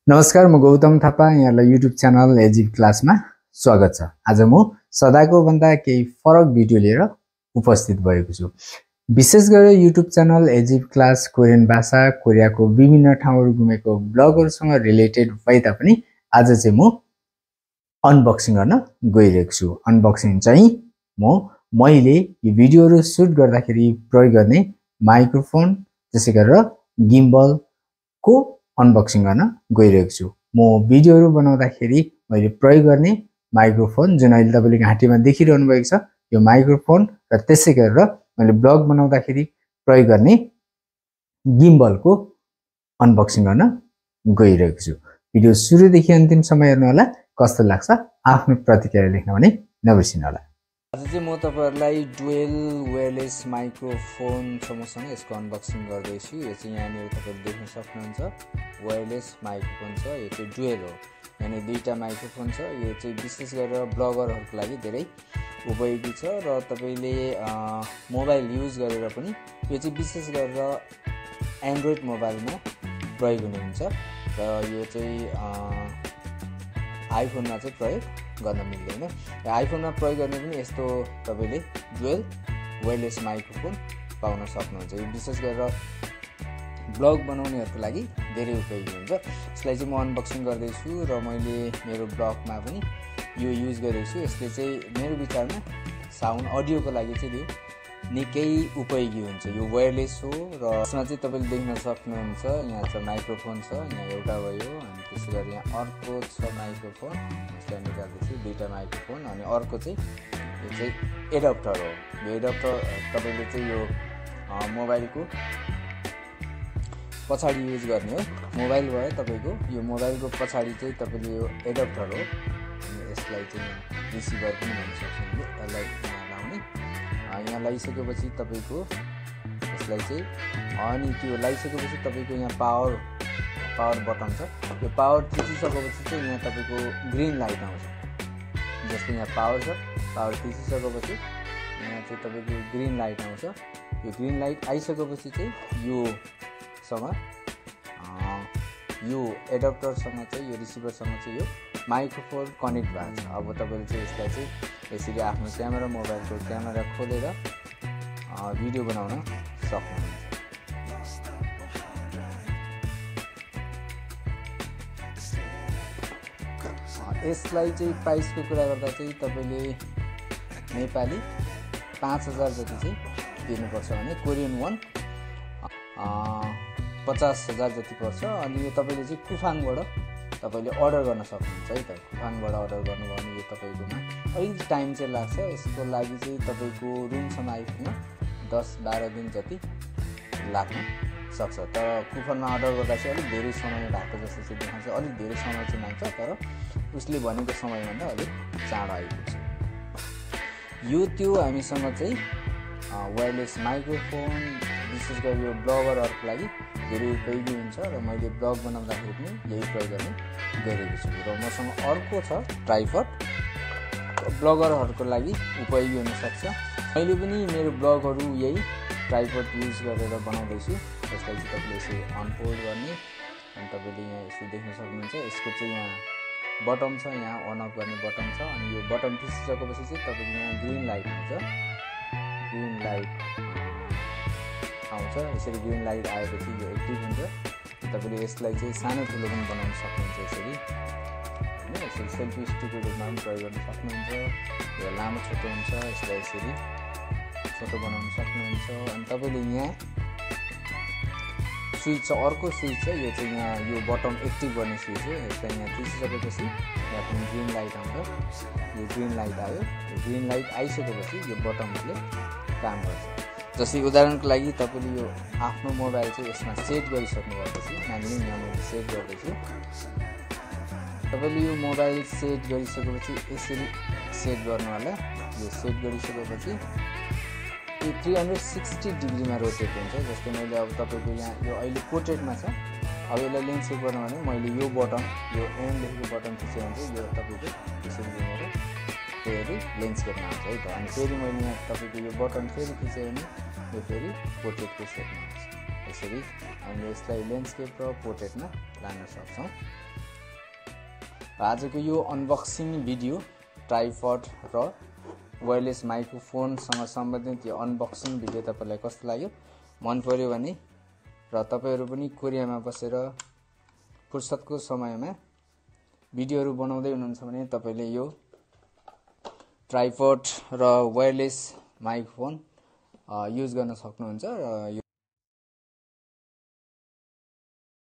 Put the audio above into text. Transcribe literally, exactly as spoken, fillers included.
नमस्कार, म गौतम थापा। यहाँलाई युट्युब च्यानल एजिप क्लासमा स्वागत छ। आज म सदाको भन्दा केही फरक भिडियो लिएर उपस्थित भएको छु। विशेष गरेर युट्युब च्यानल एजिप क्लास कोरियन भाषा, कोरियाको विभिन्न ठाउँहरू घुमेको ब्लगहरुसँग रिलेटेड भए तापनि आज चाहिँ म अनबक्सिङ गर्न गइरहेको छु। अनबक्सिङ चाहिँ म मैले यो भिडियोहरु सुट गर्दाखेरि प्रयोग गर्ने माइक्रोफोन त्यसै गरेर गिम्बल को अनबक्सिङ गर्न गइरहेको छु। म भिडियोहरु बनाउँदाखेरि मैले प्रयोग गर्ने माइक्रोफोन जुन अहिले तपाईले घाँटीमा देखिरहनु भएको छ, यो माइक्रोफोन र त्यसै गरेर मैले ब्लग बनाउँदाखेरि प्रयोग गर्ने गिम्बलको अनबक्सिङ गर्न गइरहेको छु। भिडियो सुरुदेखि अन्तिमसम्म हेर्नु होला। कस्तो लाग्छ आफ्नो प्रतिक्रिया लेख्न भने नबिर्सिनु होला। आज चाहिँ म तपाईहरुलाई डुअल वायरलेस माइक्रोफोन छ मसँग, यसको अनबक्सिङ गर्दैछु। यो चाहिँ यहाँनिर तपाईले देख्न सक्नुहुन्छ वायरलेस माइक्रोफोन छ। यो चाहिँ डुअल हो, यानी दुईटा माइक्रोफोन छ। यो चाहिँ विशेष गरेर ब्लगरहरुको लागि धेरै उपयोगी छ र तपाईले मोबाइल युज गरेर पनि यो चाहिँ विशेष गरेर एन्ड्रोइड मोबाइलमा प्रयोग हुनुहुन्छ र यो चाहिँ आइफोनमा चाहिँ प्रयोग गर्न मिल्दैन। र आइफोनमा प्रयोग गर्ने पनि यस्तो तपाईले डुअल वायरलेस माइक्रोफोन पाउन सक्नुहुन्छ। यो विशेष गरेर ब्लग बनाउनेहरुको लागि धेरै उपयोगी हुन्छ। यसलाई चाहिँ म अनबक्सिङ गर्दैछु र मैले मेरो ब्लगमा पनि यो युज गरेको छु। यसले चाहिँ मेरो विचारमा साउन्ड अडियोको लागि चाहिँ यो निकै उपयोगी हुन्छ। यो वायरलेस हो र यसमा चाहिँ तपाईले देख्न सक्नुहुन्छ यहाँ छ माइक्रोफोन छ, यहाँ एउटा भयो, अनि त्यसै गरी यहाँ अर्को छ माइक्रोफोन। यसलाई निकाल्दैछु, दुईटा माइक्रोफोन, अनि अर्को चाहिँ यो चाहिँ एडाप्टर हो। यो एडाप्टर तपाईले चाहिँ यो मोबाइलको पछाडी युज गर्ने हो। मोबाइल भयो तपाईको, यो मोबाइलको पछाडी चाहिँ तपाईले यो एडाप्टर हो। अनि यसलाई चाहिँ रिसिभर पनि भन्न सक्नुहुन्छ। यसलाई यहाँ लाउने, यहाँ लगाइसकेपछि तपाईको यसलाई चाहिँ अनि त्यो लगाइसकेपछि तपाईको यहाँ पावर पावर बटन छ। यो पावर थिचिसकेपछि चाहिँ यहाँ तपाईको ग्रीन लाइट आउँछ। जस्तै यहाँ पावर छ, पावर थिचिसकेपछि यहाँ चाहिँ तपाईको ग्रीन लाइट आउँछ। यो ग्रीन लाइट आइसकेपछि चाहिँ यो सँग यो एडाप्टरसँग चाहिँ यो रिसिभरसँग चाहिँ यो माइक्रोफोन कनेक्ट भएको छ। अब तपाईले चाहिँ यसलाई चाहिँ यसरी आफ्नो क्यामेरा मोबाइलको क्यामेरा खोलेर भिडियो बनाउन सक्नुहुन्छ। यसलाई चाहिँ प्राइसको कुरा गर्दा चाहिँ तपाईले नेपाली पाँच हजार जति चाहिँ दिनुपर्छ भने कोरियन वन पचास हजार जति पर्छ। अनि यो तपाईले चाहिँ कुफाङबाट तपाईले अर्डर गर्न सक्नुहुन्छ है त। कुफाङबाट अर्डर गर्नुभयो भने यो तपाईकोमा अलिकति टाइम चाहिँ लाग्छ। यसको लागि चाहिँ तपाईको रुमसम्म आइपुग्न दस बाह्र दिन जति लाग्न सक्छ। तर कुफाङमा अर्डर गर्दा चाहिँ अलिक धेरै समय लाग्छ जस्तो चाहिँ देखाउँछ। अलिक धेरै समय चाहिँ माग्छ, तर उसले भनेको समयभन्दा अलिक चाँडो आइपुग्छ। यो त्यो हामीसँग चाहिँ वायरलेस माइक्रोफोन विशेष गरी यो ब्लगरहरुको लागि धेरै उपयोगी हुन्छ र मैले ब्लग बनाउँदाखेरि पनि यही प्रयोग गर्ने गरेको छु। र मसँग अर्को छ ट्राइपड, ब्लगरहरुको लागि उपयोगी हुन सक्छ। मैले पनि मेरो ब्लगहरु यही ट्राइपड युज गरेर बनाउँदैछु। यसलाई चाहिँ तपाईले यसरी अनफोल्ड गर्ने, अनि तपाईले यहाँ यसो देख्न सक्नुहुन्छ। यसको चाहिँ यहाँ बटन छ, यहाँ अन अफ गर्ने बटन छ। अनि यो बटन थिचिसकेपछि चाहिँ तपाईको यहाँ ग्रीन लाइट आउँछ। ग्रीन लाइट आउँछ। यसरी ग्रीन लाइट आएपछि यो एक्टिभ हुन्छ। तपाईले यसलाई चाहिँ सानो ठुलो पनि बनाउन सक्नुहुन्छ। यसरी हैन, यसरी सेल्फी स्टिकको रूपमा पनि प्रयोग गर्न सक्नुहुन्छ। यो लामो छोटो हुन्छ, यसलाई यसरी छोटो बनाउन सक्नुहुन्छ। अनि तपाईले यहाँ स्विच छ, अर्को स्विच छ। यो चाहिँ यहाँ यो बटन एक्टिभ गर्ने स्विच हो। यसलाई यहाँ थिचिसकेपछि यहाँ पनि ग्रीन लाइट आउँछ। यो ग्रीन लाइट आयो। यो ग्रीन लाइट आइसकेपछि यो बटनले काम गर्छ। जस्तै उदाहरणको लागि तपाईले यो आफ्नो मोबाइल चाहिँ यसमा सेट गरिसक्नु भएपछि, मानिलिउँ यहाँ मैले सेट गर्दैछु। तपाईले यो मोबाइल सेट गरिसकेपछि यसरी सेट गर्नु होला। यो सेट गरिसकेपछि यो तीन सय साठ डिग्रीमा रोटेट हुन्छ। जस्तै मैले अब तपाईको यहाँ यो अहिले पोर्ट्रेटमा छ। अब यसलाई ल्यान्डस्केप गर्नु भने मैले यो बटन, यो एन्डदेखिको बटन थिच्यो भने चाहिँ यो तपाईको यसरी दिएर फेरि ल्यान्डस्केपमा आउँछ है त। अनि फेरि मैले यहाँ तपाईको यो बटन फेरि थिच्यो भने यो फेरि पोर्ट्रेटको सेटमा आउँछ। यसरी हामीले यसलाई ल्यान्डस्केप र पोर्ट्रेटमा लान सक्छौँ। आजको यो अनबक्सिङ भिडियो ट्राइपड र वायरलेस माइक्रोफोनसँग सम्बन्धित यो अनबक्सिङ भिडियो तपाईलाई कस्तो लाग्यो मन पर्यो भने र तपाईहरु पनि कोरियामा बसेर फुर्सदको समयमा भिडियोहरु बनाउँदै हुनुहुन्छ भने तपाईले यो ट्राइपड र वायरलेस माइक्रोफोन युज गर्न सक्नुहुन्छ।